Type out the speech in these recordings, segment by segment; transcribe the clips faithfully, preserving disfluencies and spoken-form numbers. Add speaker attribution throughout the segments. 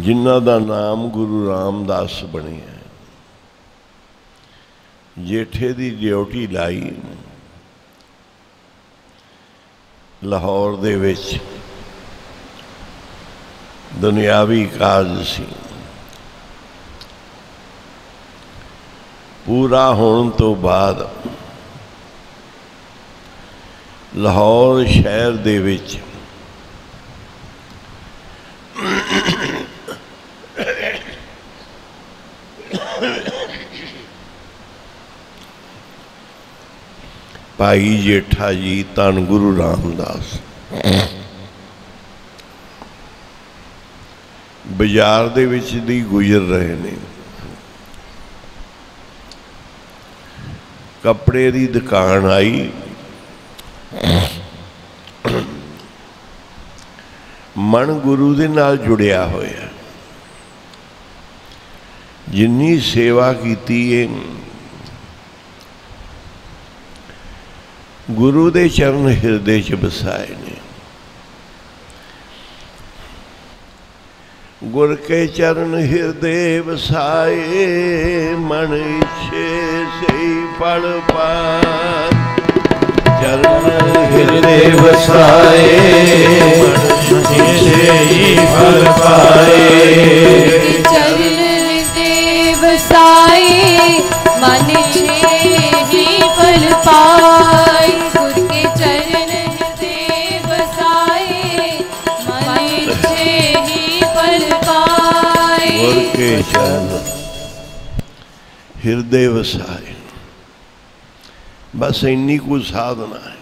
Speaker 1: जिन्हां दा नाम गुरु रामदास बनिया। जेठे दी ड्यूटी लाई लाहौर दे विच, दुनियावी काज सी। पूरा होने तो बाद लाहौर शहर दे विच भाई जेठा जी धन गुरु रामदास बाजार दे विच दी गुजर रहे ने। कपड़े दी दुकान आई, मन गुरु दे नाल जुड़िया होया। जिन्नी सेवा कीती है गुरु दे चरण हिरदे च बसाए ने। गुर के चरण हिरदे बसाए, मन इच्छे से फल पाए। चरण हिरदे बसाए, मन इच्छे ही फल पाए।
Speaker 2: चरण हृदय बसाए, मन इच्छे ही फल पाए। गुर के चरण हृदय बसाए, मन इच्छे ही फल पाए।
Speaker 1: गुर के चरण हिरदे वसाए, बस इन्नी को साधना है।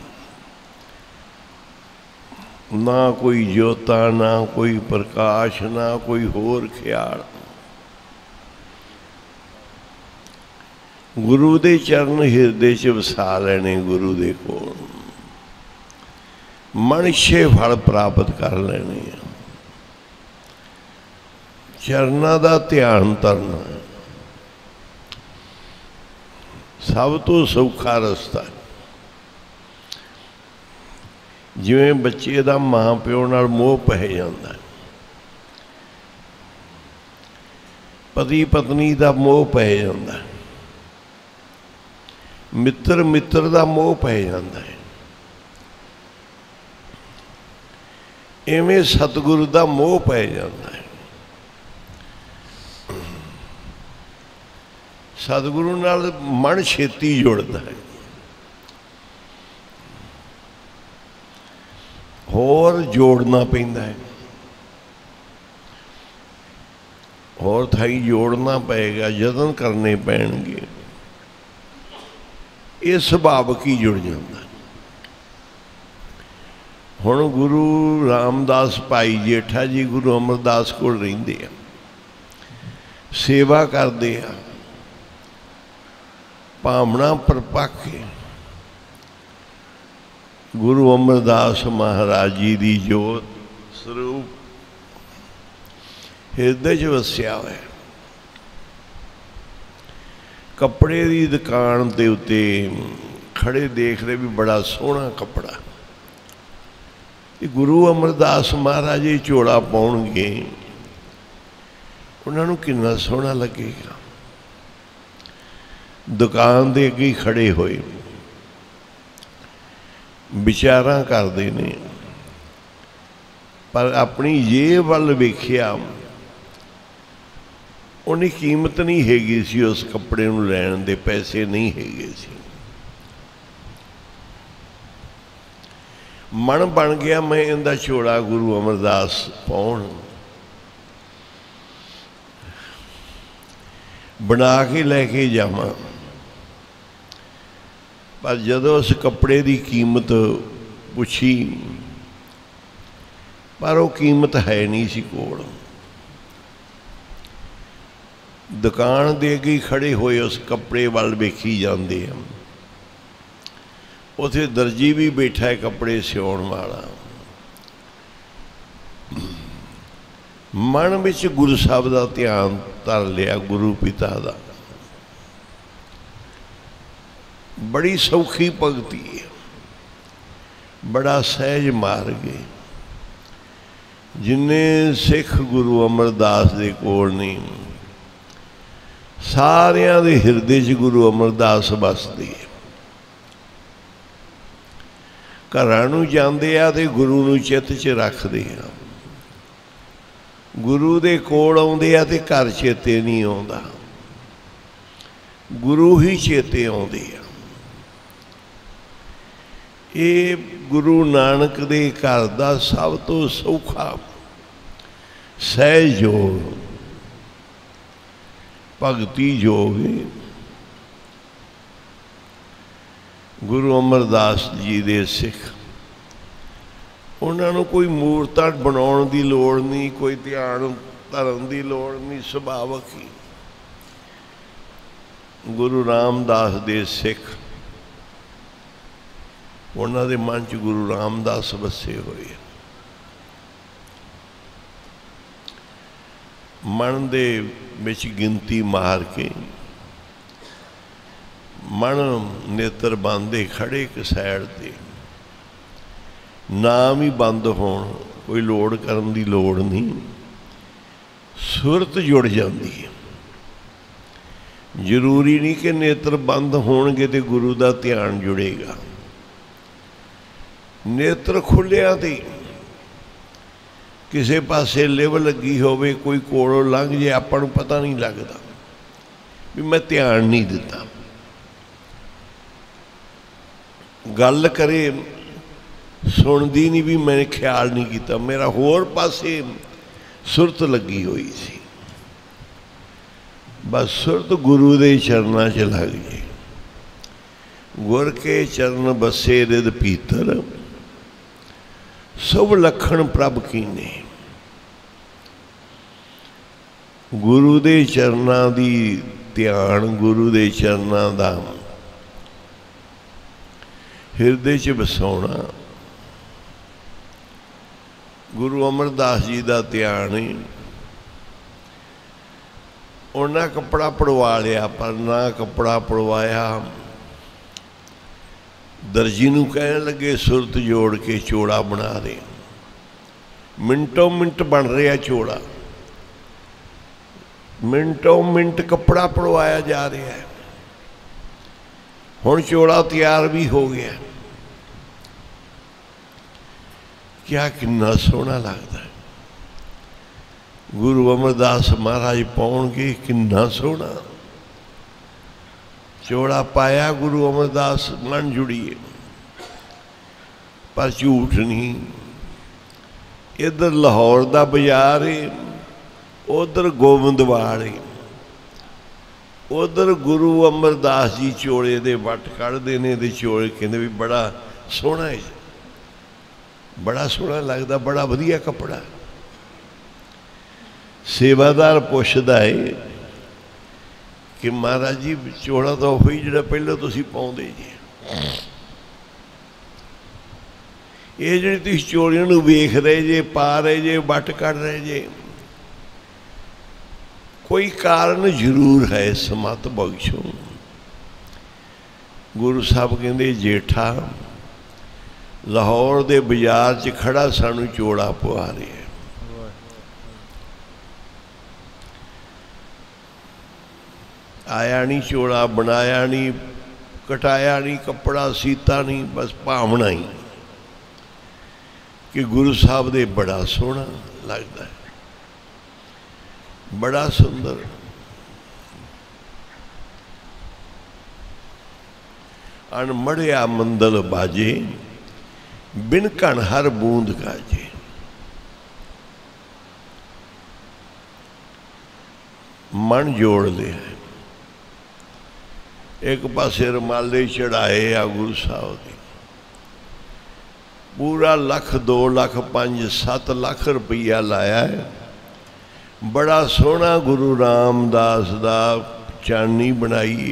Speaker 1: ना कोई ज्योता, ना कोई प्रकाश, ना कोई होर ख्याल। गुरु दे चरण हिरदे च वसा लेने, गुरु दे कोल मनुष्य फल प्राप्त कर लेने। चरना दा ध्यान तरना सब तो सौखा रस्ता है। जिवें बच्चे दा मां प्यो नाल मोह पै जांदा है, पति पत्नी दा मोह पै जांदा है, मित्र मित्र दा मोह पै जांदा है, इवें सतगुरु दा मोह पै जांदा है। सतगुरु नाल मन छेती जुड़ता है। होर जोड़ना पैंदा है, होर थाई जोड़ना पेगा, यतन करने पैणगे। ये सुभावक ही जुड़ जाता। हुण गुरु रामदास भाई जेठा जी गुरु अमरदास कोल रहिंदे आ, सेवा करते आ। भावना परपक्ष गुरु अमरदास महाराज जी की जोत स्वरूप हिरदे च वसिया हुआ। कपड़े की दुकान के उत्ते खड़े देख रहे भी बड़ा सोहना कपड़ा। गुरु अमरदास महाराज जी झोला पाउणगे, उन्होंने कितना सोहना लगेगा। दुकान दे अगे खड़े होए विचारां करते ने, पर अपनी जेब वल वेखिया, उन्हें कीमत नहीं हैगी सी। उस कपड़े नूं लैण दे पैसे नहीं हैगे सी। मन बन गया मैं इनका झोला गुरु अमरदास पाउण, बना के लैके जावां। पर जदों उस कपड़े की कीमत पुछी, पर वो कीमत है नहीं सी कोल। दुकान दे अगे खड़े हुए उस कपड़े वाल वेखी जाते हैं। उथे दर्जी भी बैठा है कपड़े सिउण वाला। मन विच गुरु साहब का ध्यान धर लिया, गुरु पिता का। बड़ी सौखी भगती है, बड़ा सहज मार्ग है। जिन्ने सिख गुरु अमरदास दे कोल नहीं, सारियां दे हिरदे च गुरु अमरदास बसदी है। घरां नूं जांदे आ ते गुरु नूं चित्त च रखदे आ, गुरु दे कोल आउंदे आ ते घर चेते नहीं आउंदा, गुरु ही चेते आउंदे आ। ये गुरु नानक दे घर दा सब तो सौखा सहज योग भगती योग है। गुरु अमरदास जी दे सिख, उन्होंने कोई मूर्तां बनाउण दी लोड़ नहीं, कोई ध्यान धरन दी लोड़ नहीं, सुभावक ही। गुरु रामदास दे सिख, उन्होंने मन च गुरु रामदास बसे हुए। मन दे विच गिनती मार के मन नेत्र बंदे खड़े एक साइड ते, नाम ही बंद होण, कोई लोड़ करन दी लोड़ नहीं, सुरत जुड़ जाती है। जरूरी नहीं कि नेत्र बंद होणगे ते गुरु दा ध्यान जुड़ेगा। नेत्र खुलिया ते किसी पासे लिव लगी होवे, कोई कोलों लंघ जे, आपां नूं पता नहीं लगता भी मैं ध्यान नहीं दिता। गल करे सुनदी नहीं भी मैंने ख्याल नहीं किया, मेरा होर पासे सुरत लगी हुई सी। बस सुरत गुरु दे चरनां च लग गई। गुर के चरण बसे रिद पीतर, सब लखण प्रभ कीने। गुरु दे चरनां दी ध्यान, गुरु दे चरनां दा हिरदे च बसाउणा, गुरु अमरदास जी का ध्यान है। उन्हें कपड़ा पड़वा लिया, पर ना कपड़ा पड़वाया, दर्जी नूं कहण लगे सुरत जोड़ के चोड़ा बना दे। मिनटों मिनट बन रहा चोड़ा, मिनटों मिनट कपड़ा पड़वाया जा रहा है। हुण चोड़ा तैयार भी हो गया। क्या कितना सोहना लगता है। गुरु अमरदास महाराज पाउणगे, कितना सोहना चोड़ा पाया। गुरु अमरदास मन जुड़िए, पर झूठ नहीं। इधर लाहौर का बाजार है, उधर गोबिंदवाड़ है, उधर गुरु अमरदास जी चोले दे वट कढ़ते हैं तो चोले कहते भी बड़ा सोहना है, बड़ा सोहना लगता, बड़ा वधिया कपड़ा। सेवादार पुछदा है कि महाराज जी चोड़ा तो वही जो पहले तुसीं पाउंदे जी, ये जिहड़ी तुसीं चोलियां नूं वेख रहे जे, पा रहे जे, वट कढ़ रहे जे, कोई कारण जरूर है, समत बख्शो। गुरु साहब कहते जेठा लाहौर दे बाजार च खड़ा सानू चोड़ा पवा रहा है। आया नहीं चोड़ा, बनाया नहीं, कटाया नहीं, कपड़ा सीता नहीं, बस भावना ही कि गुरु साहब दे बड़ा सोहना लगता है, बड़ा सुंदर। अनमड़िया मंदल बाजे, बिन कण हर बूंद गाजे। मन जोड़ लिया, एक पासे रमाले चढ़ाए आ गुरु साहब के, पूरा लख दो लख पांच सत्त लख रुपया लाया है। बड़ा सोहना गुरु रामदास दा चानी बनाई,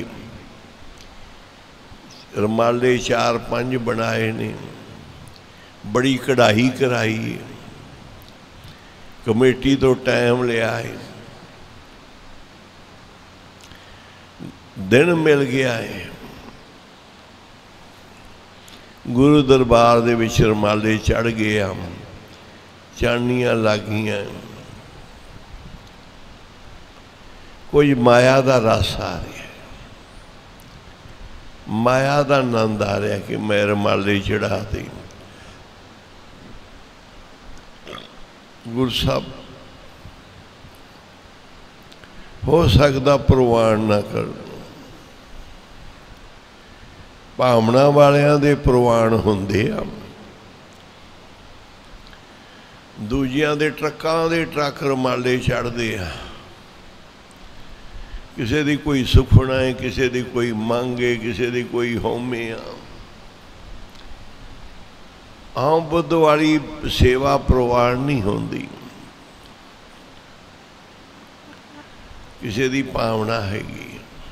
Speaker 1: रमाले चार पंज बनाए ने, बड़ी कढ़ाई कराई, कमेटी तो टाइम लिया है, दिन मिल गया है। गुरु दरबार दे विच रमाले चढ़ गए हम, ਚਾਨਣੀਆਂ ਲੱਗੀਆਂ, ਕੁਝ ਮਾਇਆ ਦਾ ਰਸ ਆ ਰਿਹਾ, ਮਾਇਆ ਦਾ ਆਨੰਦ ਆ ਰਿਹਾ ਕਿ ਮੈਂ ਰੁਮਾਲੇ ਚੜਾ ਦੇ। ਗੁਰੂ ਸਾਹਿਬ ਹੋ ਸਕਦਾ ਪ੍ਰਵਾਨ ਨਾ ਕਰਨ, ਭਾਵਨਾ ਵਾਲਿਆਂ ਦੇ ਪ੍ਰਵਾਨ ਹੁੰਦੇ ਆ, ਦੂਜਿਆਂ ਦੇ ਟਰੱਕਾਂ ਦੇ ਟਰੱਕ ਰੁਮਾਲੇ ਚੜ੍ਹਦੇ ਆ। ਕਿਸੇ ਦੀ ਕੋਈ ਸੁਖਣਾ ਹੈ, ਕਿਸੇ ਦੀ ਕੋਈ ਮੰਗ ਹੈ, ਕਿਸੇ ਦੀ ਕੋਈ ਹਉਮੈ ਆ। ਆਮ ਬੁੱਧ ਵਾਲੀ ਸੇਵਾ ਪ੍ਰਵਾਨ ਨਹੀਂ ਹੁੰਦੀ, ਕਿਸੇ ਦੀ ਭਾਵਨਾ ਹੈਗੀ।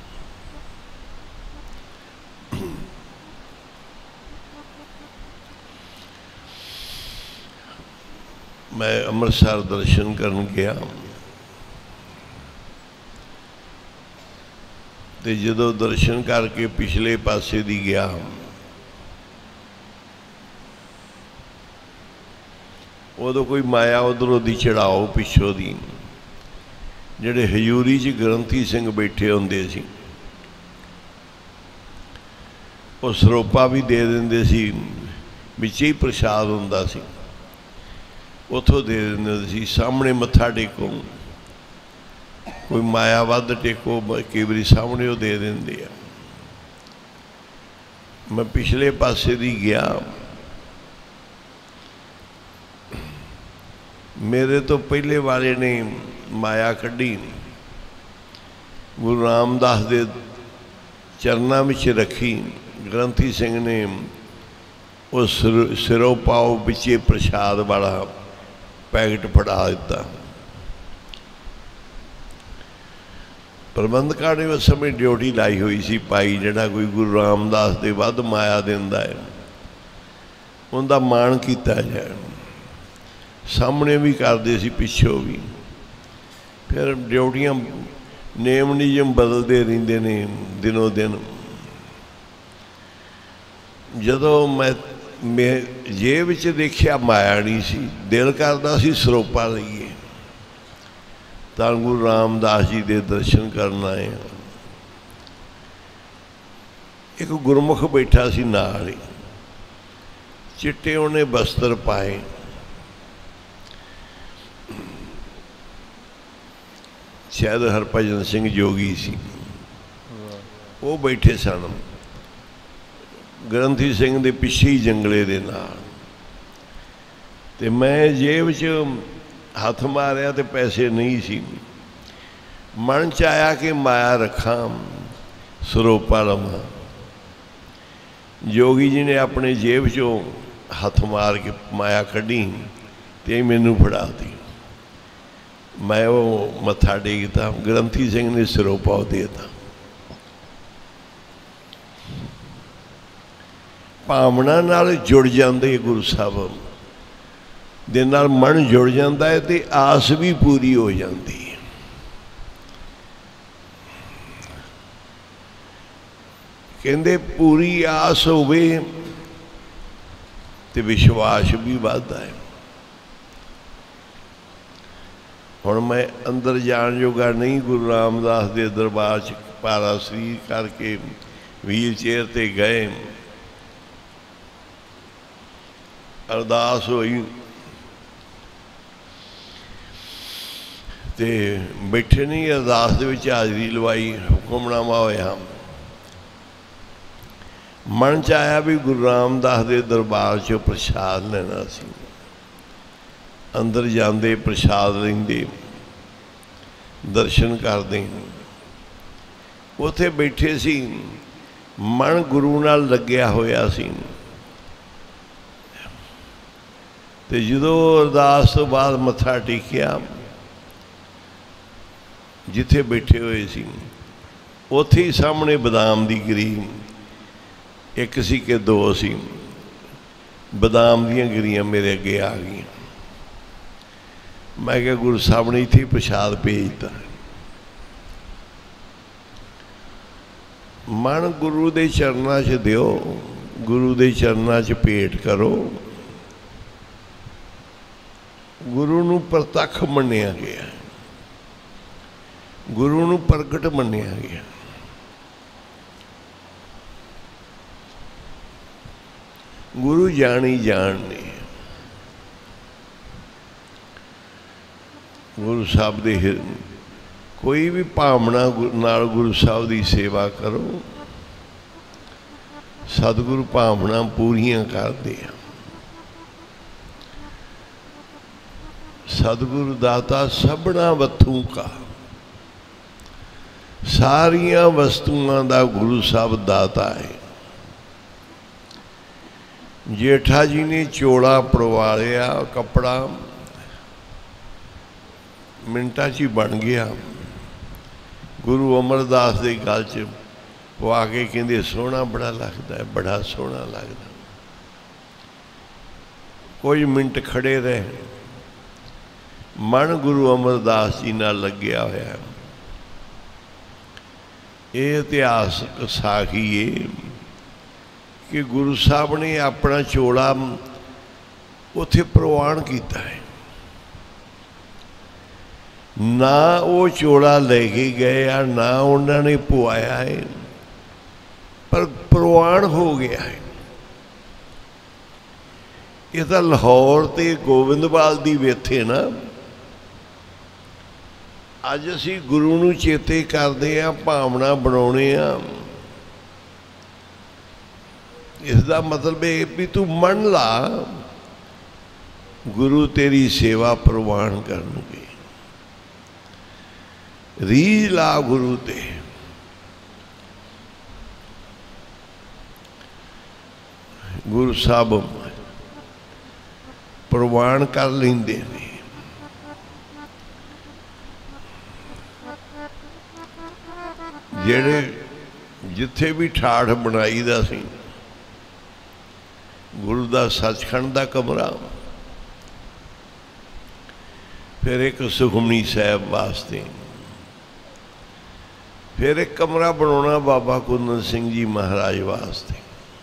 Speaker 1: ਮੈਂ ਅੰਮ੍ਰਿਤਸਰ ਦਰਸ਼ਨ ਕਰਨ ਗਿਆ ਤੇ ਜਦੋਂ ਦਰਸ਼ਨ ਕਰਕੇ ਪਿਛਲੇ ਪਾਸੇ ਦੀ ਗਿਆ, ਉਦੋਂ ਕੋਈ ਮਾਇਆ ਉਧਰੋਂ ਦੀ ਚੜਾਓ ਪਿੱਛੋਂ ਦੀ, ਜਿਹੜੇ ਹਜ਼ੂਰੀ 'ਚ ਗ੍ਰੰਥੀ ਸਿੰਘ ਬੈਠੇ ਹੁੰਦੇ ਸੀ, ਉਹ ਸਰੋਪਾ ਵੀ ਦੇ ਦਿੰਦੇ ਸੀ, ਵਿੱਚ ਹੀ ਪ੍ਰਸ਼ਾਦ ਹੁੰਦਾ ਸੀ, ਉੱਥੋਂ ਦੇ ਦਿੰਦੇ ਸੀ। ਸਾਹਮਣੇ ਮੱਥਾ ਟੇਕੋ, ਕੋਈ ਮਾਇਆ ਵੱਧ ਟੇਕੋ, ਕਈ ਵਾਰੀ ਸਾਹਮਣੇ ਉਹ ਦੇ ਦਿੰਦੇ ਆ। ਮੈਂ ਪਿਛਲੇ ਪਾਸੇ ਦੀ ਗਿਆ, ਮੇਰੇ ਤੋਂ ਪਹਿਲੇ ਵਾਲੇ ਨੇ ਮਾਇਆ ਕੱਢੀ, ਗੁਰੂ ਰਾਮਦਾਸ ਦੇ ਚਰਨਾਂ ਵਿੱਚ ਰੱਖੀ। ਗ੍ਰੰਥੀ ਸਿੰਘ ਨੇ ਉਹ ਸਿਰ ਸਿਰੋਂ ਪਾਓ ਵਿੱਚੇ ਪ੍ਰਸ਼ਾਦ ਵਾਲਾ ਪੈਕਟ ਫੜਾ ਦਿੱਤਾ। ਪ੍ਰਬੰਧਕਾਂ ਨੇ ਉਸ ਸਮੇਂ ਡਿਊਟੀ ਲਾਈ ਹੋਈ ਸੀ, ਭਾਈ ਜਿਹੜਾ ਕੋਈ ਗੁਰੂ ਰਾਮਦਾਸ ਦੇ ਵੱਧ ਮਾਇਆ ਦਿੰਦਾ ਹੈ ਉਹਦਾ ਮਾਣ ਕੀਤਾ ਜਾਏ। ਸਾਹਮਣੇ ਵੀ ਕਰਦੇ ਸੀ, ਪਿੱਛੋਂ ਵੀ। ਫਿਰ ਡਿਊਟੀਆਂ ਨੇਮ ਨਿਯਮ ਬਦਲਦੇ ਰਹਿੰਦੇ ਨੇ ਦਿਨੋਂ ਦਿਨ। ਜਦੋਂ ਮੈਂ ਮੈਂ ਜੇਬ ਵਿੱਚ ਦੇਖਿਆ ਮਾਇਆ ਨਹੀਂ ਸੀ, ਦਿਲ ਕਰਦਾ ਸੀ ਸਰੋਪਾ ਲਈਏ, ਤਾਂ ਗੁਰੂ ਰਾਮਦਾਸ ਜੀ ਦੇ ਦਰਸ਼ਨ ਕਰਨ ਆਏ। ਇੱਕ ਗੁਰਮੁਖ ਬੈਠਾ ਸੀ ਨਾਲ ਹੀ, ਚਿੱਟੇ ਉਹਨੇ ਬਸਤਰ ਪਾਏ, ਸ਼ਾਇਦ ਹਰਭਜਨ ਸਿੰਘ ਜੋਗੀ ਸੀ, ਉਹ ਬੈਠੇ ਸਨ ਗ੍ਰੰਥੀ ਸਿੰਘ ਦੇ ਪਿੱਛੇ ਹੀ ਜੰਗਲੇ ਦੇ ਨਾਲ। ਤੇ ਮੈਂ ਜੇਬ 'ਚ ਹੱਥ ਮਾਰਿਆ ਤੇ ਪੈਸੇ ਨਹੀਂ ਸੀ। ਮਨ 'ਚ ਆਇਆ ਕਿ ਮਾਇਆ ਰੱਖਾਂ, ਸਰੋਪਾ ਲਵਾਂ। ਜੋਗੀ ਜੀ ਨੇ ਆਪਣੇ ਜੇਬ 'ਚੋਂ ਹੱਥ ਮਾਰ ਕੇ ਮਾਇਆ ਕੱਢੀ ਤੇ ਮੈਨੂੰ ਫੜਾ ਦਿੱਤੀ। ਮੈਂ ਉਹ ਮੱਥਾ ਟੇਕਤਾ, ਗ੍ਰੰਥੀ ਸਿੰਘ ਨੇ ਸਰੋਪਾ ਦੇ ਦਿੱਤਾ। ਭਾਵਨਾ ਨਾਲ ਜੁੜ ਜਾਂਦੇ, ਗੁਰੂ ਸਾਹਿਬ ਦੇ ਨਾਲ ਮਨ ਜੁੜ ਜਾਂਦਾ ਹੈ ਤੇ ਆਸ ਵੀ ਪੂਰੀ ਹੋ ਜਾਂਦੀ ਹੈ। ਕਹਿੰਦੇ ਪੂਰੀ ਆਸ ਹੋਵੇ ਤੇ ਵਿਸ਼ਵਾਸ ਵੀ ਵੱਧਦਾ ਹੈ। ਹੁਣ ਮੈਂ ਅੰਦਰ ਜਾਣ ਜੋਗਾ ਨਹੀਂ, ਗੁਰੂ ਰਾਮਦਾਸ ਦੇ ਦਰਬਾਰ 'ਚ ਭਾਰਾ ਸਰੀਰ ਕਰਕੇ ਵੀਲ ਚੇਅਰ 'ਤੇ ਗਏ, ਅਰਦਾਸ ਹੋਈ ਤੇ ਬੈਠੇ ਨਹੀਂ, ਅਰਦਾਸ ਦੇ ਵਿੱਚ ਹਾਜ਼ਰੀ ਲਵਾਈ, ਹੁਕਮਨਾਮਾ ਹੋਇਆ। ਮਨ 'ਚ ਆਇਆ ਵੀ ਗੁਰੂ ਰਾਮਦਾਸ ਦੇ ਦਰਬਾਰ 'ਚੋਂ ਪ੍ਰਸ਼ਾਦ ਲੈਣਾ ਸੀ। ਅੰਦਰ ਜਾਂਦੇ, ਪ੍ਰਸ਼ਾਦ ਲੈਂਦੇ, ਦਰਸ਼ਨ ਕਰਦੇ। ਉੱਥੇ ਬੈਠੇ ਸੀ, ਮਨ ਗੁਰੂ ਨਾਲ ਲੱਗਿਆ ਹੋਇਆ ਸੀ। ਤੇ ਜਦੋਂ ਅਰਦਾਸ ਤੋਂ ਬਾਅਦ ਮੱਥਾ ਟੇਕਿਆ, ਜਿੱਥੇ ਬੈਠੇ ਹੋਏ ਸੀ ਉੱਥੇ ਹੀ ਸਾਹਮਣੇ ਬਦਾਮ ਦੀ ਗਿਰੀ, ਇੱਕ ਸੀ ਕਿ ਦੋ ਸੀ, ਬਦਾਮ ਦੀਆਂ ਗਿਰੀਆਂ ਮੇਰੇ ਅੱਗੇ ਆ ਗਈਆਂ। ਮੈਂ ਕਿਹਾ ਗੁਰੂ ਸਾਹਿਬ ਨੇ ਇੱਥੇ ਪ੍ਰਸ਼ਾਦ ਭੇਜਤਾ। ਮਨ ਗੁਰੂ ਦੇ ਚਰਨਾਂ 'ਚ ਦਿਓ, ਗੁਰੂ ਦੇ ਚਰਨਾਂ 'ਚ ਭੇਟ ਕਰੋ, गुरु नूं प्रतख मन्निया गया, गुरु नूं प्रगट मन्निया गया। गुरु जानी जान ने गुरु साहब दे कोई भी भावना नाल गुरु साहब की सेवा करो, सतगुरु भावना पूरियां करते हैं। सतगुरु दाता सबना वस्तू का, सारिया वस्तुओं का गुरु साहब दाता है। जेठा जी ने चोला पड़वा लिया, कपड़ा मिनटा च ही बन गया। गुरु अमरदास के गल च पवा के कहते सोहना बड़ा लगता है, बड़ा सोहना लगता। कुछ मिनट खड़े रहे, मन गुरु अमरदास जी नाल लग्या होया। ये इतिहासक साखी है कि गुरु साहब ने अपना चोला उत्थे प्रवान किया है। ना वो चोला लेके गए या ना उन्होंने पवाया है, पर प्रवान हो गया है। ये तो लाहौर ते गोविंदवाल दी वेथे ना। अज असी गुरु नूं चेते करते हैं, भावना बनाने आ। इसका मतलब है भी तू मन ला, गुरु तेरी सेवा प्रवान करनगे। रीझ ला गुरु ते। गुरु साहब प्रवान कर लेंदे ने। जेड़े जिथे भी ठाठ बनाई दा सी, गुरु दा सचखंड दा कमरा, फिर एक सुखमनी साहब वास्ते, फिर एक कमरा बनाना बाबा कुंदन सिंह जी महाराज वास्ते।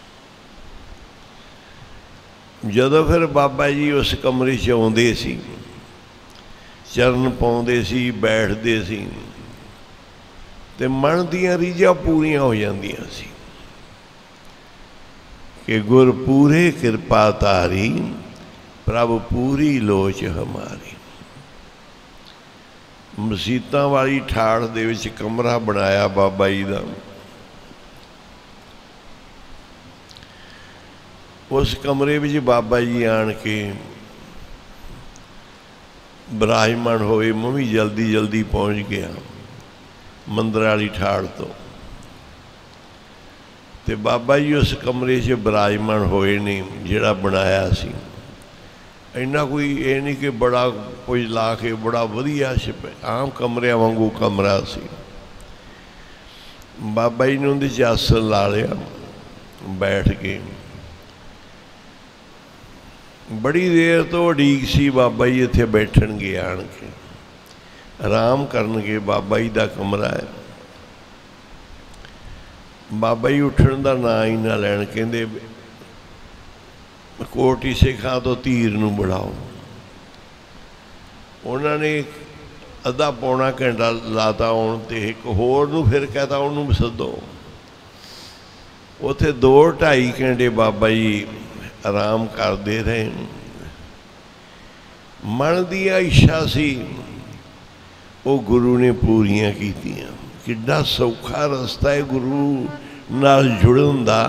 Speaker 1: जदों फिर बाबा जी उस कमरे च आउंदे सी, चरण पाउंदे सी, बैठदे सी, ते मन दियां रीझां पूरियां हो जांदियां सी कि गुर पूरे कृपा तारी, प्रभु पूरी लोच हमारी। मसीतां वाली ठाड़ दे विच कमरा बनाया बाबा जी दा। उस कमरे विच बाबा जी आन के विराजमान होए। मैं भी जल्दी जल्दी पहुँच गया मंदिर वाली ठाड़ तो, ते बाबा जी उस कमरे च विराजमान होए ने जिहड़ा बनाया सी। इन्ना कोई ये नहीं कि बड़ा कुछ ला के बड़ा वधिया आम कमरिया वांगू कमरा सी। बाबा जी ने उहदे च आसन ला लिया, बैठ के बड़ी देर तो उड़ीक सी बाबा जी इत्थे बैठणगे, आण के आराम करनगे। बाबा जी दा कमरा है। बाबा जी उठण दा नां ही ना लैण, कहंदे कोटी सिखा तो तीर नूं बुलाओ। उन्होंने अद्धा पौना घंटा लाता आउण ते एक होर नूं फिर कहता उन्होंने सदो। उत्थे दो ढाई घंटे बाबा जी आराम करते रहे। मन दियां इच्छा सी वो गुरु ने पूरियां कीतियां। किड्डा सौखा रस्ता है गुरु नाल जुड़न दा,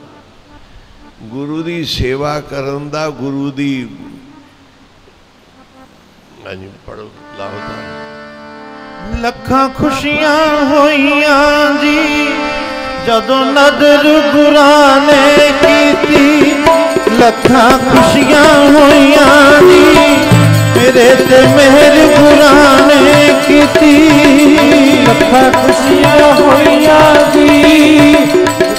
Speaker 1: गुरु दी सेवा करन दा, गुरु दी। हाँ जी, पढ़ो लाहौर।
Speaker 3: लखां खुशियां होइयां जी जदों नदर गुरां ने कीती। लखां खुशियां होइयां जी मेरे ते मेहर गुरां ने कीती। लखां खुशियां होइयां जी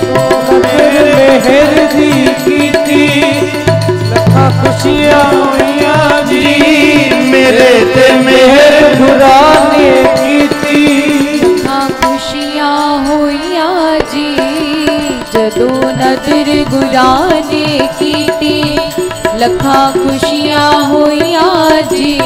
Speaker 3: मेहर दी कीती। लखां खुशियां होइयां जी मेरे ते मेहर गुरां ने कीती।
Speaker 2: लखां खुशियां होइयां जी जदों नदर गुरां ने कीती। लखां खुशियां होइयां जी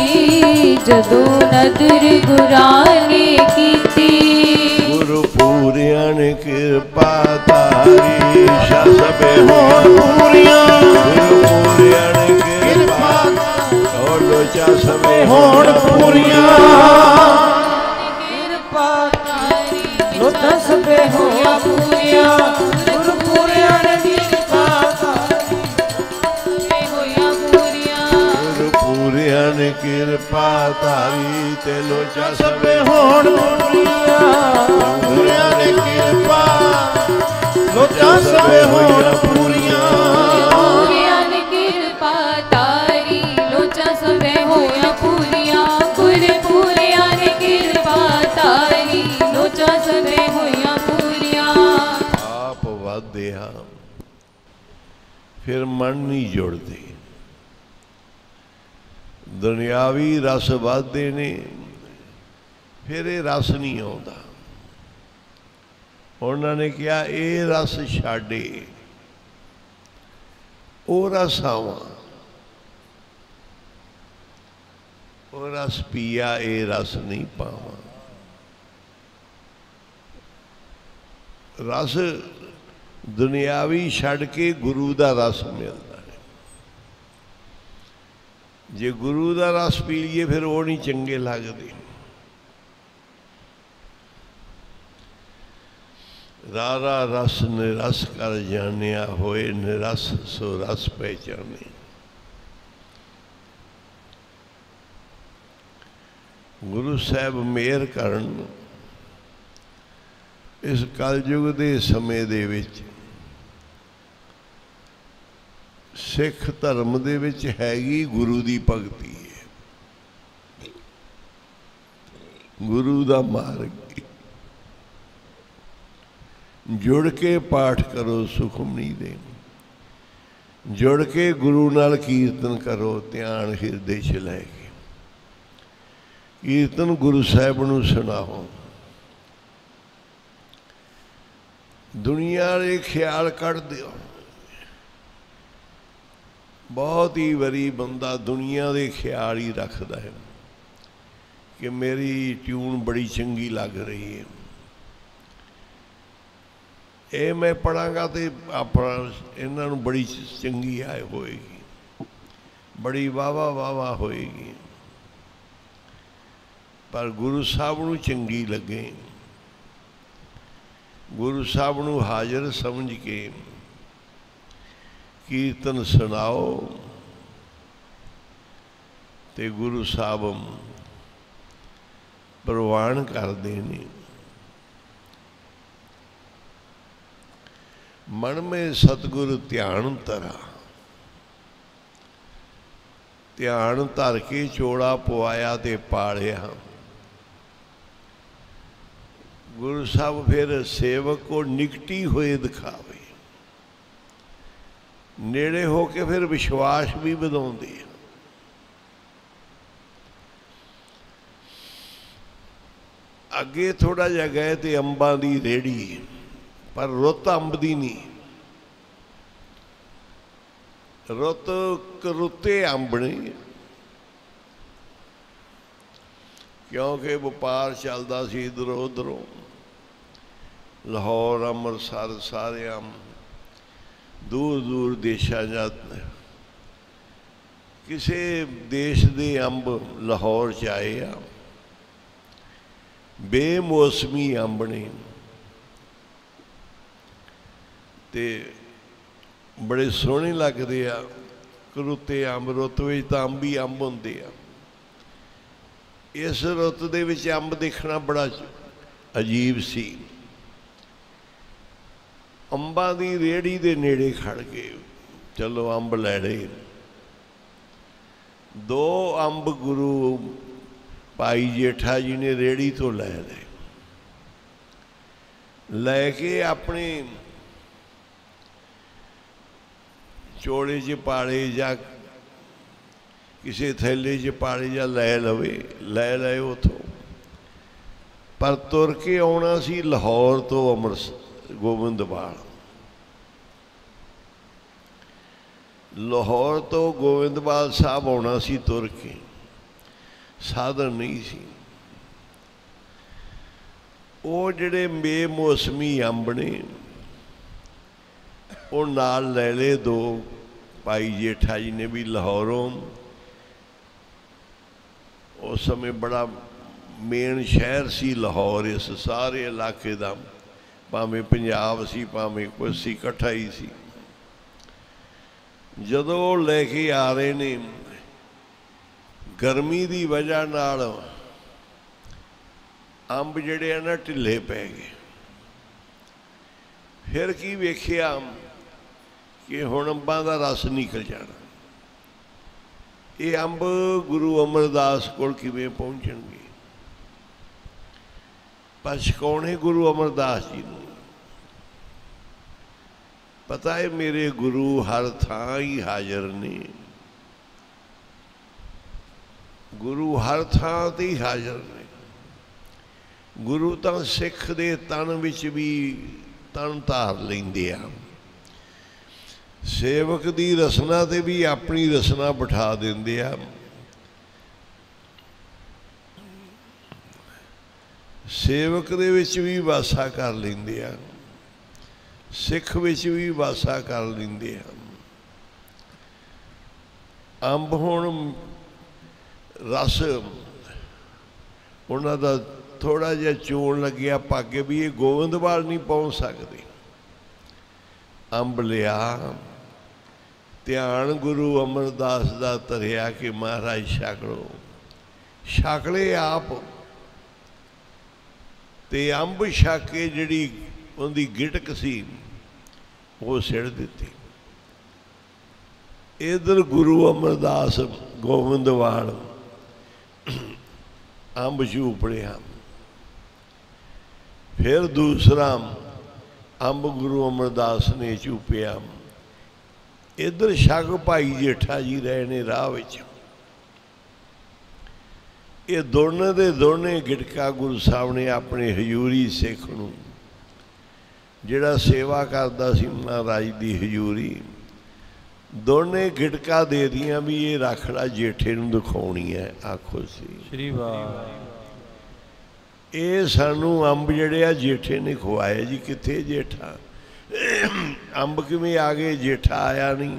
Speaker 2: जदों नदर गुरां ने कीती।
Speaker 1: गुरु पूरियां ने कृपा तारी शा सबे होण पूरियां। गुरु पूरियां ने कृपा और लोचा सबे होण पूरियां।
Speaker 2: कृपा तारी लोचा सबे होया पूरियां। गुरु पूरियां ने कृपा तारी सबे होया पूरियां।
Speaker 1: गुरु पूरियां ने कृपा तारी ते लोचा सबे होण पूरियां। पूरियां ने कृपा लोचा सबे होण पूरियां।
Speaker 2: पूरियां ने कृपा तारी लोचा सबे होया पूरियां। गुरु पूरियां ने कृपा तारी लोचा सबे होया पूरियां।
Speaker 1: आप वादे हाँ फिर मन नहीं जुड़ते। दुनियावी रस वादे ने फिर ये रस नहीं आता। उन्होंने कहा ये रस छाड़े वो रस आवा। वो रस पिया ये रस नहीं पावा। रस दुनियावी छड़ के गुरु का रस मिलता है। जे गुरु का रस पी लीए फिर वो नहीं चंगे लगते। रारा रस निरस कर जानिया होए निरस सो रस पहचाने। गुरु साहब मेहर करन इस कलयुग के समय दे विच सिख धर्म दे विच हैगी गुरु की भगती है। गुरु का मार्ग जुड़ के पाठ करो सुखमनी दे। जुड़ के गुरु नाल कीर्तन करो ध्यान हिरदे च लैके। कीर्तन गुरु साहब नूं सुनाओ। दुनिया दे ख्याल कढ़ दिओ। बहुत ही वारी बंदा दुनिया दे ख्याल ही रखता है कि मेरी ट्यून बड़ी चंगी लग रही है। ये मैं पढ़ांगा तो अपना इन्हों बड़ी चंगी आए होएगी, बड़ी वाह वाह वाह वाह होएगी। पर गुरु साहब नूं चंगी लगे, गुरु साहब नूं हाजिर समझ के कीर्तन सुनाओ ते गुरु साहब प्रवान करते हैं। मन में सतगुरु ध्यान धरा। ध्यान धर के चोड़ा पवाया ते पालिया। गुरु साहब फिर सेवक को निकटी हुए दिखावे। नेड़े होके फिर विश्वास भी बढ़ाउंदे। अगे थोड़ा जिहा गए तो अंबां दी रेहड़ी पर रुत अंब दी नहीं। रुत करुते अंब ने क्योंकि व्यापार चलता सी इधरों उधरों। लाहौर अमृतसर सारे अंब दूर दूर देशा जाते। किसी देश के अंब लाहौर च आए आ। बेमौसमी अंब ने ते बड़े सोहने लगते आ। करुते अंब रुत विच तां अंब ही अंब हुंदे आ। इस रुत दे विच अंब देखना बड़ा अजीब सी। अंबां दी रेहड़ी दे नेड़े खड़ के चलो अंब लैड़े। दो अंब गुरु भाई जेठा जी ने रेहड़ी तो लै ले लैके अपने चोड़े च पाले या किसी थैले च पाले या लै लवे लै लै उथों। पर तुर के आना सी लाहौर तो अमृतसर गोविंदवाल। लाहौर तो गोविंदवाल साहब आना सी तुर के। ਸਾਧਨ ਨਹੀਂ ਸੀ। ਉਹ ਜਿਹੜੇ ਬੇਮੌਸਮੀ ਅੰਬ ਨੇ ਉਹ ਨਾਲ ਲੈ ਲਏ ਦੋ ਭਾਈ ਜੇਠਾ ਜੀ ਨੇ ਵੀ ਲਾਹੌਰੋਂ। ਉਸ ਸਮੇਂ ਬੜਾ ਮੇਨ ਸ਼ਹਿਰ ਸੀ ਲਾਹੌਰ ਇਸ ਸਾਰੇ ਇਲਾਕੇ ਦਾ, ਭਾਵੇਂ ਪੰਜਾਬ ਸੀ ਭਾਵੇਂ ਕੁਛ ਸੀ, ਇਕੱਠਾ ਹੀ ਸੀ। ਜਦੋਂ ਉਹ ਲੈ ਕੇ ਆ ਰਹੇ ਨੇ, ਗਰਮੀ ਦੀ ਵਜ੍ਹਾ ਨਾਲ ਅੰਬ ਜਿਹੜੇ ਆ ਨਾ ਢਿੱਲੇ ਪੈ ਗਏ। ਫਿਰ ਕੀ ਵੇਖਿਆ ਕਿ ਹੁਣ ਅੰਬਾਂ ਦਾ ਰਸ ਨਿਕਲ ਜਾਣਾ। ਇਹ ਅੰਬ ਗੁਰੂ ਅਮਰਦਾਸ ਕੋਲ ਕਿਵੇਂ ਪਹੁੰਚਣਗੇ? ਪਰ ਛਕਾਉਣੇ ਗੁਰੂ ਅਮਰਦਾਸ ਜੀ ਨੂੰ। ਪਤਾ ਹੈ ਮੇਰੇ ਗੁਰੂ ਹਰ ਥਾਂ ਹੀ ਹਾਜ਼ਰ ਨੇ, ਗੁਰੂ ਹਰ ਥਾਂ ਤੇ ਹੀ ਹਾਜ਼ਰ ਨੇ। ਗੁਰੂ ਤਾਂ ਸਿੱਖ ਦੇ ਤਨ ਵਿੱਚ ਵੀ ਤਨ ਧਾਰ ਲੈਂਦੇ ਆ। ਸੇਵਕ ਦੀ ਰਸਨਾ ਤੇ ਵੀ ਆਪਣੀ ਰਸਨਾ ਬਿਠਾ ਦਿੰਦੇ ਆ। ਸੇਵਕ ਦੇ ਵਿੱਚ ਵੀ ਵਾਸਾ ਕਰ ਲੈਂਦੇ ਆ, ਸਿੱਖ ਵਿੱਚ ਵੀ ਵਾਸਾ ਕਰ ਲੈਂਦੇ ਆ। ਅੰਬ ਹੁਣ ਰਸ ਉਹਨਾਂ ਦਾ ਥੋੜਾ ਜਿਹਾ ਚੋਣ ਲੱਗਿਆ ਪਾਗੇ ਵੀ ਇਹ ਗੋਬਿੰਦਵਾਲ ਨਹੀਂ ਪਹੁੰਚ ਸਕਦੇ। ਅੰਬ ਲਿਆ, ਧਿਆਨ ਗੁਰੂ ਅਮਰਦਾਸ ਦਾ ਧਰਿਆ ਕਿ ਮਹਾਰਾਜ ਛਕ ਲਓ। ਛਕ ਲਏ ਆਪ ਤੇ ਅੰਬ ਛਕ ਕੇ ਜਿਹੜੀ ਉਹਦੀ ਗਿਟਕ ਸੀ ਉਹ ਸਿੱਟ ਦਿੱਤੀ। ਇਧਰ ਗੁਰੂ ਅਮਰਦਾਸ ਗੋਬਿੰਦਵਾਲ ਅੰਬ ਝੂਪੜਿਆ। ਫਿਰ ਦੂਸਰਾ ਅੰਬ ਗੁਰੂ ਅਮਰਦਾਸ ਨੇ ਝੂਪਿਆ। ਇੱਧਰ ਛਕ ਭਾਈ ਜੇਠਾ ਜੀ ਰਹੇ ਨੇ ਰਾਹ ਵਿੱਚ। ਇਹ ਦੋਨੇ ਦੇ ਦੋਨੇ ਗਿਟਕਾ ਗੁਰੂ ਸਾਹਿਬ ਨੇ ਆਪਣੇ ਹਜ਼ੂਰੀ ਸਿੱਖ ਨੂੰ, ਜਿਹੜਾ ਸੇਵਾ ਕਰਦਾ ਸੀ ਮਹਾਰਾਜ ਦੀ ਹਜ਼ੂਰੀ, ਦੋਨੇ ਗਿਟਕਾ ਦੇ ਦੀਆਂ ਵੀ ਇਹ ਰੱਖ ਲਾ, ਜੇਠੇ ਨੂੰ ਦਿਖਾਉਣੀ ਹੈ। ਆਖੋ ਸੀ
Speaker 3: ਸ੍ਰੀ ਵਾਹਿਗੁਰੂ।
Speaker 1: ਇਹ ਸਾਨੂੰ ਅੰਬ ਜਿਹੜੇ ਆ ਜੇਠੇ ਨੇ ਖਵਾਏ ਜੀ। ਕਿੱਥੇ ਜੇਠਾ? ਅੰਬ ਕਿਵੇਂ ਆ ਗਏ? ਜੇਠਾ ਆਇਆ ਨਹੀਂ।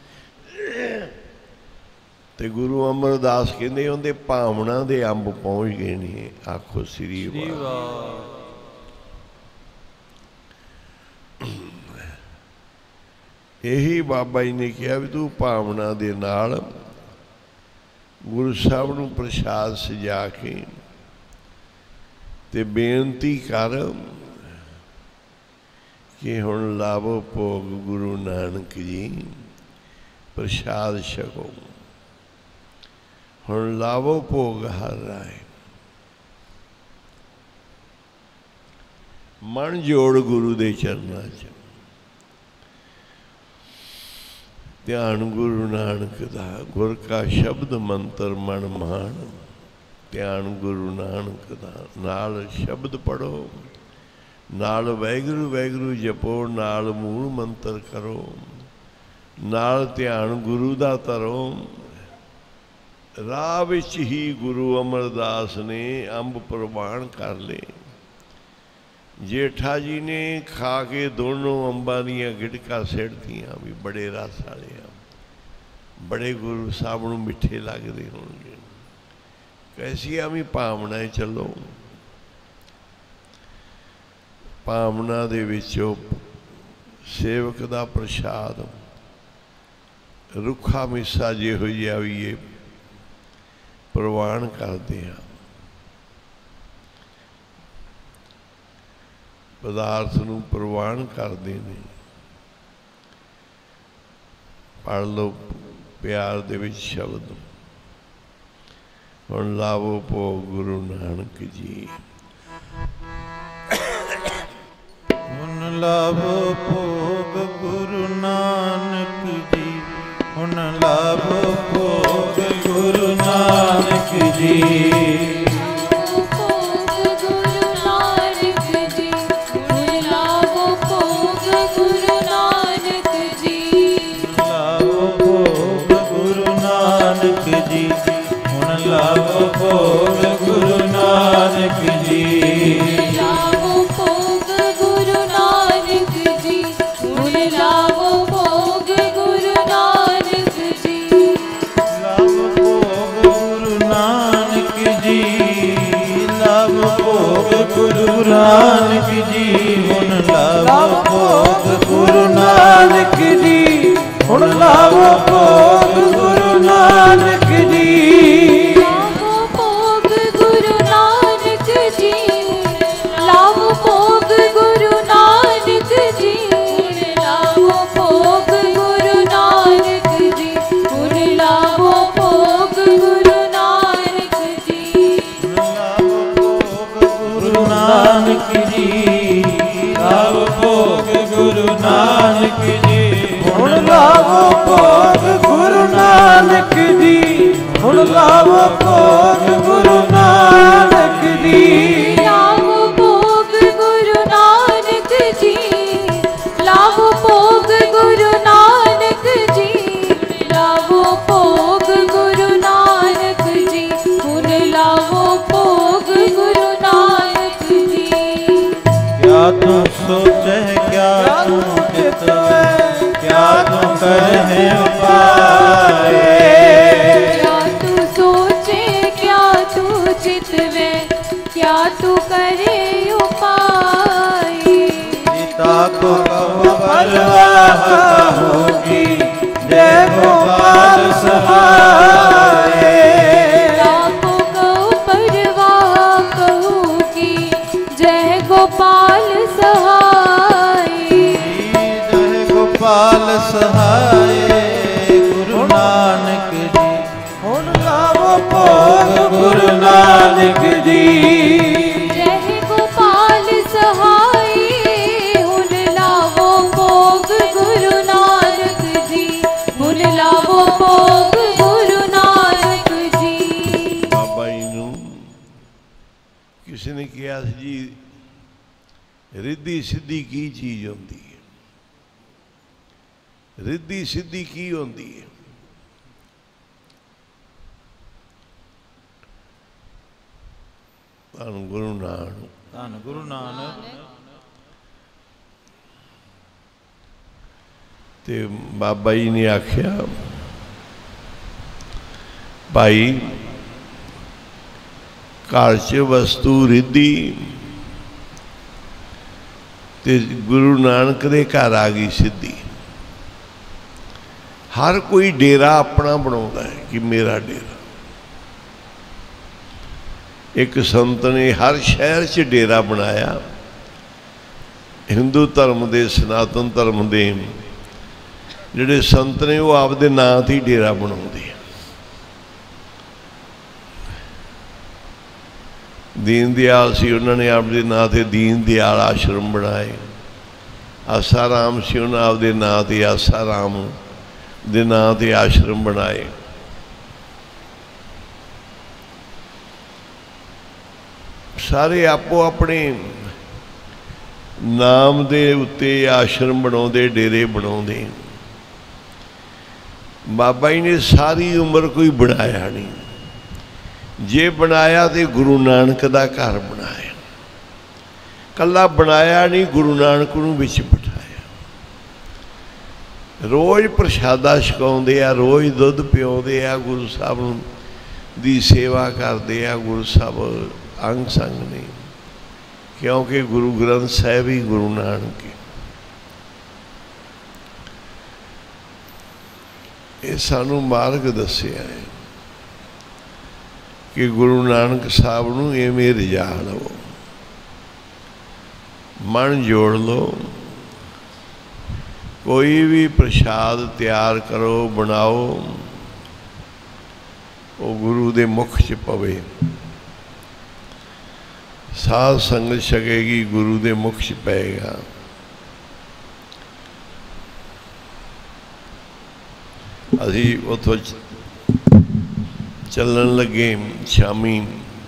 Speaker 1: ਤੇ ਗੁਰੂ ਅਮਰਦਾਸ ਕਹਿੰਦੇ ਉਹਦੇ ਭਾਵਨਾ ਦੇ ਅੰਬ ਪਹੁੰਚ ਗਏ ਨੇ। ਆਖੋ ਸ੍ਰੀ ਵਾਹਿਗੁਰੂ। ਇਹੀ ਬਾਬਾ ਜੀ ਨੇ ਕਿਹਾ ਵੀ ਤੂੰ ਭਾਵਨਾ ਦੇ ਨਾਲ ਗੁਰੂ ਸਾਹਿਬ ਨੂੰ ਪ੍ਰਸ਼ਾਦ ਸਜਾ ਕੇ ਤੇ ਬੇਨਤੀ ਕਰ ਕਿ ਹੁਣ ਲਾਵੋ ਭੋਗ ਗੁਰੂ ਨਾਨਕ ਜੀ, ਪ੍ਰਸ਼ਾਦ ਛਕੋ। ਹੁਣ ਲਾਵੋ ਭੋਗ ਹਰ ਰਾਏ। ਮਨ ਜੋੜ ਗੁਰੂ ਦੇ ਚਰਨਾਂ 'ਚ, ਧਿਆਨ ਗੁਰੂ ਨਾਨਕ ਦਾ, ਗੁਰ ਕਾ ਸ਼ਬਦ ਮੰਤਰ ਮਨ ਮਾਣ। ਧਿਆਨ ਗੁਰੂ ਨਾਨਕ ਦਾ, ਨਾਲ ਸ਼ਬਦ ਪੜ੍ਹੋ, ਨਾਲ ਵਾਹਿਗੁਰੂ ਵਾਹਿਗੁਰੂ ਜਪੋ, ਨਾਲ ਮੂਲ ਮੰਤਰ ਕਰੋ, ਨਾਲ ਧਿਆਨ ਗੁਰੂ ਦਾ ਧਰੋ। ਰਾਹ ਵਿੱਚ ਹੀ ਗੁਰੂ ਅਮਰਦਾਸ ਨੇ ਅੰਬ ਪ੍ਰਵਾਨ ਕਰ ਲਏ। ਜੇਠਾ ਜੀ ਨੇ ਖਾ ਕੇ ਦੋਨੋਂ ਅੰਬਾਂ ਦੀਆਂ ਗਿਟਕਾਂ ਸਿੱਟਦੀਆਂ ਵੀ ਬੜੇ ਰਸ ਵਾਲੇ ਆ, ਬੜੇ ਗੁਰੂ ਸਾਹਿਬ ਨੂੰ ਮਿੱਠੇ ਲੱਗਦੇ ਹੋਣਗੇ। ਕੈਸੀਆਂ ਵੀ ਭਾਵਨਾ ਚੱਲੋ। ਭਾਵਨਾ ਦੇ ਵਿੱਚੋਂ ਸੇਵਕ ਦਾ ਪ੍ਰਸ਼ਾਦ ਰੁੱਖਾ ਮਿੱਸਾ ਜਿਹੋ ਜਿਹਾ ਵੀ ਇਹ ਪ੍ਰਵਾਨ ਕਰਦੇ ਆ। ਪਦਾਰਥ ਨੂੰ ਪ੍ਰਵਾਨ ਕਰਦੇ ਨੇ। ਪੜ੍ਹ ਲਓ ਪਿਆਰ ਦੇ ਵਿੱਚ ਸ਼ਬਦ। ਹੁਣ ਲਾਵੋ ਭੋਗ ਗੁਰੂ ਨਾਨਕ ਜੀ।
Speaker 3: ਹੁਣ ਲਾਵੋ ਭੋਗ ਗੁਰੂ ਨਾਨਕ ਜੀ। ਹੁਣ ਲਾਵੋ ਭੋਗ ਗੁਰੂ ਨਾਨਕ ਜੀ।
Speaker 2: ਲਾਵੋ
Speaker 3: ਭੋਗ ਗੁਰੂ ਨਾਨਕ ਜੀ।
Speaker 2: ਲਾਵੋ ਭੋਗ ਗੁਰੂ ਨਾਨਕ ਜੀ, ਹੁਣ ਲਾਵੋ ਭੋਗ ਗੁਰੂ ਨਾਨਕ ਜੀ।
Speaker 3: ਲਾਵੋ ਭੋਗ ਗੁਰੂ ਨਾਨਕ ਜੀ, ਲਾਵੋ ਭੋਗ ਗੁਰੂ ਨਾਨਕ ਜੀ। ਹੁਣ ਲਾਵੋ ਭੋਗ ਗੁਰੂ ਨਾਨਕ ਜੀ, ਹੁਣ ਲਾਵੋ ਭੋਗ ਗੁਰੂ ਨਾਨਕ ਜੀ।
Speaker 2: ਲਾਵੋ ਭੋਗ ਗੁਰੂ ਨਾਨਕ ਜੀ, ਲਾਵੋ ਭੋਗ ਗੁਰੂ ਨਾਨਕ ਜੀ। ਲਾਵੋ ਭੋਗ ਗੁਰੂ ਨਾਨਕ ਜੀ, ਹੁਣ ਲਾਵੋ ਭੋਗ ਗੁਰੂ ਨਾਨਕ ਜੀ।
Speaker 3: ਲਾਵੋ ਭੋਗ ਗੁਰੂ ਨਾਨਕ ਜੀ, ਲਾਵੋ ਭੋਗ ਗੁਰੂ ਨਾਨਕ ਜੀ। ਹੁਣ ਲਾਵੋ ਭੋਗ ਗੁਰੂ ਨਾਨਕ ਜੀ, ਹੁਣ ਲਾਵੋ ਭੋਗ ਗੁਰੂ ਨਾਨਕ ਜੀ।
Speaker 2: ਲਾਵੋ ਭੋਗ ਗੁਰੂ ਨਾਨਕ ਜੀ, ਲਾਵੋ ਭੋਗ ਗੁਰੂ ਨਾਨਕ ਜੀ। ਲਾਵੋ ਭੋਗ ਗੁਰੂ ਨਾਨਕ ਜੀ, ਹੁਣ ਲਾਵੋ ਭੋਗ ਗੁਰੂ ਨਾਨਕ ਜੀ।
Speaker 3: क्या तू सोचे क्या तू चितवे, क्या तू करे उपाय।
Speaker 2: क्या तू सोचे क्या तू चितवे, क्या तू करे उपाय।
Speaker 3: सीता को परवाह होगी, जय गोपाल सहाय।
Speaker 2: ताको कहो परवाह कहूँगी, जय गोपाल सहाय।
Speaker 3: जय गोपाल सहाय गुरु नानक जी। ਹੁਣ ਲਾਵੋ ਭੋਗ ਗੁਰੂ ਨਾਨਕ ਜੀ।
Speaker 2: जय गोपाल सहाय, हुन लावो भोग गुरु नानक जी। हुन लावो भोग गुरु नानक जी।
Speaker 1: ਬਾਬਾ ਜੀ ਨੂੰ ਕਿਸੇ ਨੇ ਕਿਹਾ ਸੀ ਜੀ ਰਿੱਧੀ ਸਿੱਧੀ ਕੀ ਚੀਜ਼ ਹੁੰਦੀ ਹੈ? ਰਿੱਧੀ ਸਿੱਧੀ ਕੀ ਹੁੰਦੀ ਹੈ? ਧੰਨ ਗੁਰੂ ਨਾਨਕ।
Speaker 3: ਧੰਨ ਗੁਰੂ ਨਾਨਕ।
Speaker 1: ਤੇ ਬਾਬਾ ਜੀ ਨੇ ਆਖਿਆ ਭਾਈ ਘਰ 'ਚ ਵਸਤੂ ਰਿੱਧੀ ਤੇ ਗੁਰੂ ਨਾਨਕ ਦੇ ਘਰ ਆ ਗਈ ਸਿੱਧੀ। ਹਰ ਕੋਈ ਡੇਰਾ ਆਪਣਾ ਬਣਾਉਂਦਾ ਹੈ ਕਿ ਮੇਰਾ ਡੇਰਾ। ਇੱਕ ਸੰਤ ਨੇ ਹਰ ਸ਼ਹਿਰ 'ਚ ਡੇਰਾ ਬਣਾਇਆ। ਹਿੰਦੂ ਧਰਮ ਦੇ ਸਨਾਤਨ ਧਰਮ ਦੇ ਜਿਹੜੇ ਸੰਤ ਨੇ ਉਹ ਆਪਦੇ ਨਾਂ 'ਤੇ ਹੀ ਡੇਰਾ ਬਣਾਉਂਦੇ ਆ। ਦੀਨ ਦਿਆਲ ਸੀ, ਉਹਨਾਂ ਨੇ ਆਪਦੇ ਨਾਂ 'ਤੇ ਦੀਨ ਦਿਆਲ ਆਸ਼ਰਮ ਬਣਾਏ। ਆਸਾ ਰਾਮ ਸੀ, ਉਹਨਾਂ ਆਪਦੇ ਨਾਂ 'ਤੇ ਆਸਾ ਰਾਮ ਦੇ ਨਾਂ 'ਤੇ ਆਸ਼ਰਮ ਬਣਾਏ। ਸਾਰੇ ਆਪੋ ਆਪਣੇ ਨਾਮ ਦੇ ਉੱਤੇ ਆਸ਼ਰਮ ਬਣਾਉਂਦੇ, ਡੇਰੇ ਬਣਾਉਂਦੇ। ਬਾਬਾ ਜੀ ਨੇ ਸਾਰੀ ਉਮਰ ਕੋਈ ਬਣਾਇਆ ਨਹੀਂ। ਜੇ ਬਣਾਇਆ ਤੇ ਗੁਰੂ ਨਾਨਕ ਦਾ ਘਰ ਬਣਾਇਆ। ਕੱਲਾ ਬਣਾਇਆ ਨਹੀਂ, ਗੁਰੂ ਨਾਨਕ ਨੂੰ ਵਿੱਚ ਬਿਠਾਇਆ। ਰੋਜ਼ ਪ੍ਰਸ਼ਾਦਾ ਛਕਾਉਂਦੇ ਆ, ਰੋਜ਼ ਦੁੱਧ ਪਿਆਉਂਦੇ ਆ, ਗੁਰੂ ਸਾਹਿਬ ਨੂੰ ਦੀ ਸੇਵਾ ਕਰਦੇ ਆ। ਗੁਰੂ ਸਾਹਿਬ ਅੰਗ ਸੰਗ ਨੇ, ਕਿਉਂਕਿ ਗੁਰੂ ਗ੍ਰੰਥ ਸਾਹਿਬ ਹੀ ਗੁਰੂ ਨਾਨਕ ਹੈ। ਇਹ ਸਾਨੂੰ ਮਾਰਗ ਦੱਸਿਆ ਹੈ ਕਿ ਗੁਰੂ ਨਾਨਕ ਸਾਹਿਬ ਨੂੰ ਇਵੇਂ ਰਜਾ ਲਓ, ਮਨ ਜੋੜ ਲਓ। ਕੋਈ ਵੀ ਪ੍ਰਸ਼ਾਦ ਤਿਆਰ ਕਰੋ, ਬਣਾਓ, ਉਹ ਗੁਰੂ ਦੇ ਮੁਖ 'ਚ ਪਵੇ। ਸਾਧ ਸੰਗਤ ਛਕੇਗੀ, ਗੁਰੂ ਦੇ ਮੁਖ 'ਚ ਪਏਗਾ। ਅਸੀਂ ਉੱਥੋਂ ਚੱਲਣ ਲੱਗੇ ਸ਼ਾਮੀ,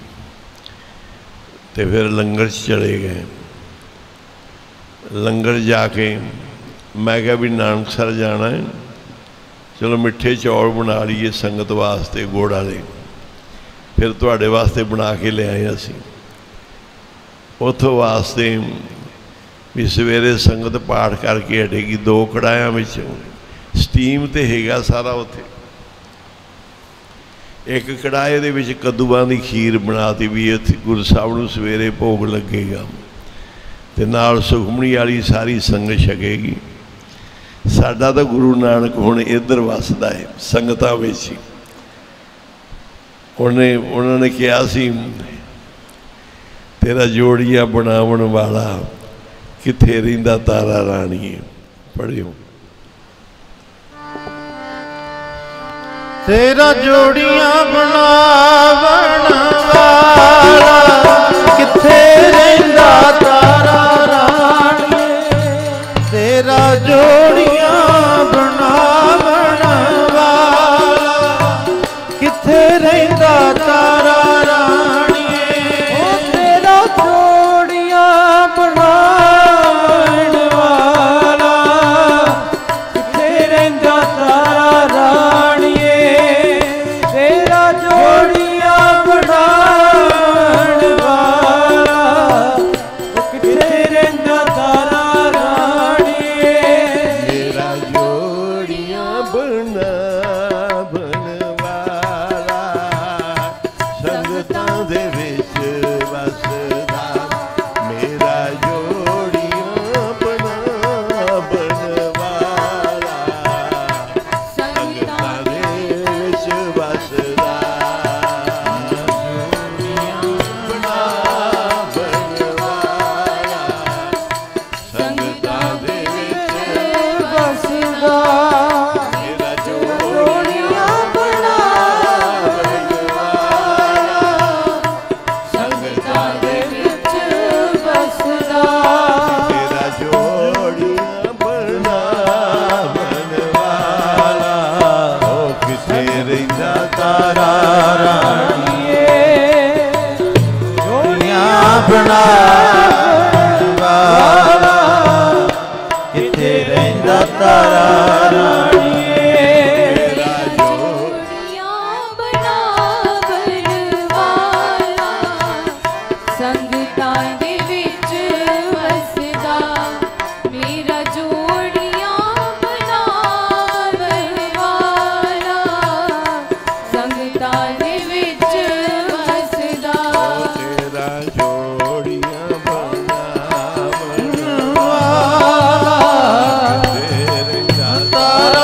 Speaker 1: ਤੇ ਫਿਰ ਲੰਗਰ 'ਚ ਚਲੇ ਗਏ। ਲੰਗਰ ਜਾ ਕੇ ਮੈਂ ਕਿਹਾ ਵੀ ਨਾਨਕਸਰ ਜਾਣਾ ਹੈ, ਚਲੋ ਮਿੱਠੇ ਚੌਲ ਬਣਾ ਲਈਏ ਸੰਗਤ ਵਾਸਤੇ ਗੁੜ ਵਾਲੇ। फिर तुहाडे वास्ते बना के लिआए असीं। उथों वास्ते भी सवेरे संगत पाठ करके हटेगी। दो कड़ाहियां विच स्टीम तो हैगा सारा उत्थे। एक कड़ाहे दे विच कद्दूआं दी खीर बनाती भी इत्थे गुरु साहब नूं सवेरे भोग लगेगा ते नाल सुखमनी वाली सारी संगत छकेगी। साडा तो गुरु नानक हुण इधर वसदा है संगतां विच ही। उन्हें उन्होंने कहा सी तेरा जोड़िया बनावन वाला किथे रहिंदा तारा राणीए। पढ़ियो।
Speaker 3: तेरा जोड़ियां बनावन वाला किथे रहिंदा तारा राणीए। तेरा जोड़ियां बनावन वाला किथे रहिंदा तारा राणीए। ओ तेरा जोड़ियां बनावन वाला किथे रहिंदा तारा राणीए। तेरा जोड़ियां बनावन वाला किथे रहिंदा तारा राणीए।
Speaker 1: मेरा जोड़ियां बनावन वाला संगतां दे विच वसदा। मेरा जोड़ियां बनावन वाला संगतां दे विच वसदा। बनावन वाला संगतां दे विच
Speaker 3: वसदा।
Speaker 1: मेरा जोड़ियां बनावन वाला संगतां दे विच
Speaker 3: वसदा।
Speaker 1: तेरा जोड़ियां बनावन वाला ओ किथे रहिंदा तारा राणीए।
Speaker 3: जोड़ियां बनावन वाला किथे रहिंदा तारा राणीए।
Speaker 1: मेरा
Speaker 2: जोड़ियां बनावन वाला संगतां दे विच वसदा। मेरा जोड़ियां बनावन वाला संगतां दे विच वसदा।
Speaker 1: तेरा जोड़ियां बनावन
Speaker 3: वाला
Speaker 1: किथे रहिंदा
Speaker 3: तारा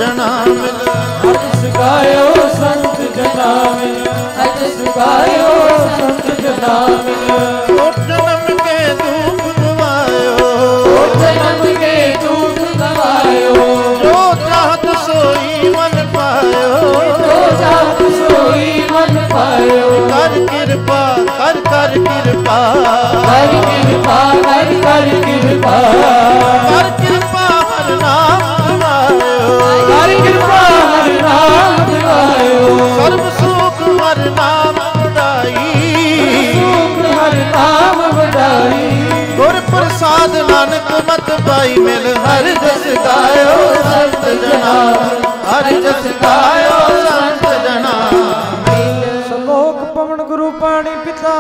Speaker 3: ਜਨਾ ਮਿਲ
Speaker 2: ਅਜ ਸੁਖਾਇਓ ਸੰਤ ਜਨਾ ਮਿਲ ਅਜ ਸੁਖਾਇਓ ਸੰਤ ਜਨਾ ਮਿਲ
Speaker 3: ਓ ਜਨਮ ਕੇ ਦੁਖ ਗਵਾਇਓ
Speaker 2: ਓ ਜਨਮ ਕੇ ਦੁਖ ਗਵਾਇਓ
Speaker 3: ਜੋ ਚਾਹਤ ਸੋਈ ਮਨ ਪਾਇਓ
Speaker 2: ਜੋ ਚਾਹਤ ਸੋਈ ਮਨ ਪਾਇਓ
Speaker 3: ਕਰ ਕਿਰਪਾ ਕਰ ਕਰ ਕਿਰਪਾ
Speaker 2: ਕਰ ਕਿਰਪਾ ਕਰ ਕਰ ਕਿਰਪਾ
Speaker 3: ਕਰ ਕਿਰਪਾ ਹਰਿ ਨਾਮ ਦਿਵਾਇਓ
Speaker 2: ਕਰ ਕਿਰਪਾ ਹਰਿ ਨਾਮ ਦਿਵਾਇਓ
Speaker 3: ਸਰਬ ਸੁਖ ਹਰਿ ਨਾਮ ਵਡਾਈ
Speaker 2: ਸੁਖ ਹਰਿ ਨਾਮ ਵਡਾਈ
Speaker 3: ਗੁਰ ਪ੍ਰਸਾਦ ਨਾਨਕ ਮਤ ਪਾਈ ਮਿਲ ਹਰਿ ਜਸ ਗਾਇਓ ਸੰਤ ਜਨਾ ਹਰਿ ਜਸ ਗਾਇਓ ਸੰਤ ਜਨਾ
Speaker 4: ਸ਼ਲੋਕ ਪਵਨ ਗੁਰੂ ਪਾਣੀ ਪਿਤਾ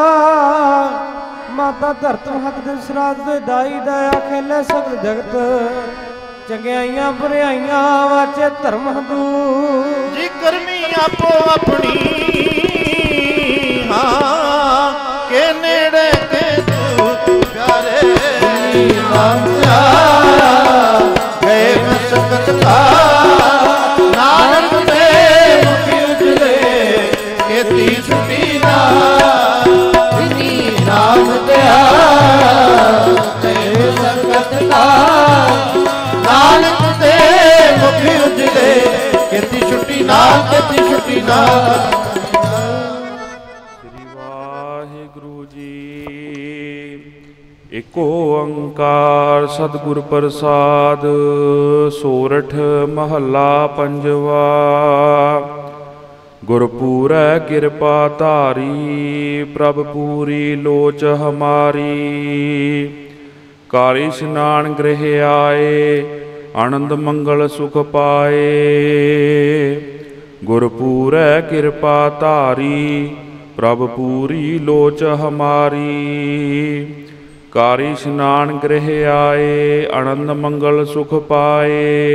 Speaker 4: ਮਾਤਾ ਧਰਤ ਹੱਥ ਦੇ ਸਰਾਧ ਦੇ ਦਾਈ ਦਇਆ ਖੇਲੇ ਸਗਲ ਜਗਤ ਚੰਗਿਆਈਆਂ ਬੁਰਾਈਆਂ ਵਾਚੇ ਧਰਮ ਹਦੂ
Speaker 3: ਜੀ ਕਰਮੀ ਆਪੋ ਆਪਣੀ ਹਾਂ ਕੇ ਨੇੜੇ ਕੇ ਦੂਰ ਪਿਆਰੇ ਨਾਮ ਗਏ ਮਸਕਤ ਕਾ ਨਾਨਕ ਦੇ ਮੁਖੀ ਉਜਲੇ ਕੀਤੀ ਛੁਟੀ ਨਾ ਜਿਨੀ ਨਾਮ ਦਿਆ ਗਏ ਮਸਕਤ ਕਾ ਨਾਨਕ ਦੇ ਮੁਖੀ ਉਜਲੇ ਕੀਤੀ ਛੁੱਟੀ ਨਾ ਕੀਤੀ ਛੁੱਟੀ ਨਾ
Speaker 5: ਸ੍ਰੀ ਵਾਹਿਗੁਰੂ ਜੀ। ਏਕ ਓੰਕਾਰ ਸਤਿਗੁਰ ਪ੍ਰਸਾਦ ਸੋਰਠ ਮਹੱਲਾ ਪੰਜਵਾ। ਗੁਰਪੂਰੈ ਕਿਰਪਾ ਧਾਰੀ ਪ੍ਰਭ ਪੂਰੀ ਲੋਚ ਹਮਾਰੀ। ਕਾਰੀ ਇਸ਼ਨਾਨ ਗ੍ਰਹਿ ਆਏ ਆਨੰਦ ਮੰਗਲ ਸੁਖ ਪਾਏ। ਗੁਰਪੂਰੈ ਕਿਰਪਾ ਧਾਰੀ ਪ੍ਰਭ ਪੂਰੀ ਲੋਚ ਹਮਾਰੀ। ਕਾਰੀ ਇਸ਼ਨਾਨ ਗ੍ਰਹਿ ਆਏ ਆਨੰਦ ਮੰਗਲ ਸੁਖ ਪਾਏ।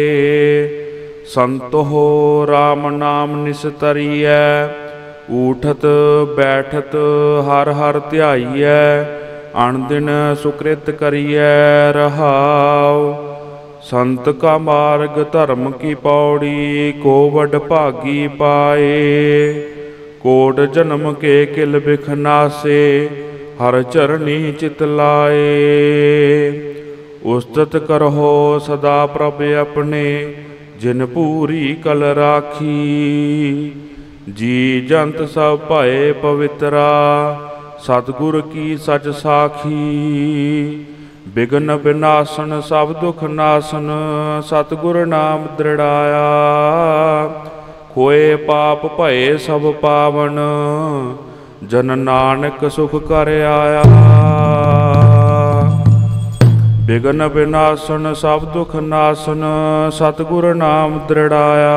Speaker 5: ਸੰਤ ਹੋ ਰਾਮ ਨਾਮ ਨਿਸਤਰੀਐ ਊਠਤ ਬੈਠਤ ਹਰ ਹਰ ਧਿਆਈਐ। ਅਣ ਦਿਨ ਸੁਕ੍ਰਿਤ ਕਰੀਐ ਰਹਾਉ। ਸੰਤ ਕਾ ਮਾਰਗ ਧਰਮ ਕੀ ਪੌੜੀ ਕੋ ਵਡ ਭਾਗੀ ਪਾਏ। ਕੋਟ ਜਨਮ ਕੇ ਕਿਲ ਬਿਖ ਨਾਸੇ ਹਰ ਚਰਣੀ ਚਿਤ ਲਾਏ। ਉਸਤਤ ਕਰਹੁ ਸਦਾ ਪ੍ਰਭ ਆਪਣੇ ਜਿਨ ਪੂਰੀ ਕਲ ਰਾਖੀ। ਜੀ ਜੰਤ ਸਭ ਭਏ ਪਵਿੱਤਰਾ ਸਤਿਗੁਰ ਕੀ ਸਚ ਸਾਖੀ। ਬਿਗਨ ਵਿਨਾਸ਼ਨ ਸਭ ਦੁਖ ਨਾਸਨ ਸਤਿਗੁਰ ਨਾਮ ਦ੍ਰਿੜਾਇਆ। ਖੋਏ ਪਾਪ ਭਏ ਸਭ ਪਾਵਨ ਜਨ ਨਾਨਕ ਸੁਖ ਕਰ ਆਇਆ। ਬਿਗਨ ਵਿਨਾਸ਼ਨ ਸਭ ਦੁਖ ਨਾਸਨ ਸਤਿਗੁਰ ਨਾਮ ਦ੍ਰਿੜਾਇਆ।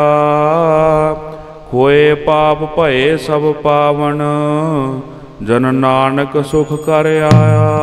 Speaker 5: ਖੋਏ ਪਾਪ ਭਏ ਸਭ ਪਾਵਨ ਜਨ ਨਾਨਕ ਸੁਖ ਕਰ ਆਇਆ।